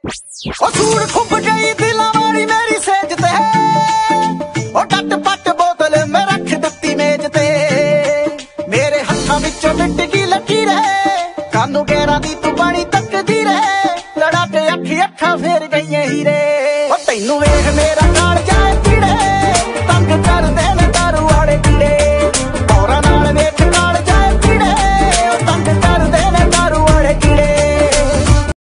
ਉਹ ਸੂਰ ਖੁੱਭ ਗਈ ਦਿਲਾਂ ਵਾਲੀ ਮੇਰੀ ਸੇਜ ਤੇ, ਉਹ ਟੱਟ ਪੱਟ ਬੋਤਲ ਮੈਂ ਰੱਖ ਦਿੱਤੀ ਮੇਜ਼ ਤੇ। ਮੇਰੇ ਹੱਥਾਂ ਵਿੱਚੋਂ ਮਿੱਟ ਗਈ ਲਕੀਰ, ਕਾਨੂੰ ਗੈਰਾਂ ਦੀ ਤੂੰ ਬਣੀ ਤੱਕਦੀ ਰਹਿ। ਲੜਾ ਕੇ ਅੱਖਾਂ ਫੇਰ ਗਈਆਂ ਹੀਰੇ, ਉਹ ਤੈਨੂੰ ਵੇਖ ਮੇਰਾ ਕਾਲਜਾ